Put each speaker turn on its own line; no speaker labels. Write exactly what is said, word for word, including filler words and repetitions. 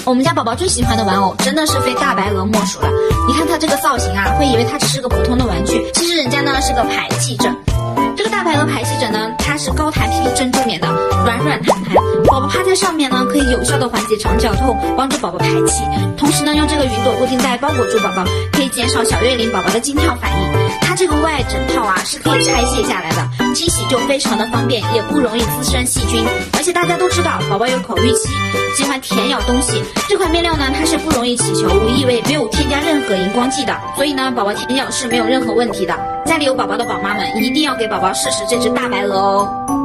我们家宝宝最喜欢的玩偶真的是非大白鹅莫属了。你看它这个造型啊，会以为它只是个普通的玩具，其实人家呢是个排气枕。这个大白鹅排气枕呢，它是高弹皮珍珠棉的，软软弹弹，宝宝趴在上面呢，可以有效的缓解肠绞痛，帮助宝宝排气。同时呢，用这个云朵固定带包裹住宝宝，可以减少小月龄宝宝的惊跳反应。它这个外枕套啊是可以拆卸下来的，清洗就非常的方便，也不容易滋生细菌。而且大家都知道，宝宝有口欲期，喜欢舔咬东西，这款面料呢，它是不容易起球、无异味，没有添加任何荧光剂的，所以呢，宝宝舔咬是没有任何问题的。家里有宝宝的宝妈们，一定要给宝宝试试这只大白鹅哦。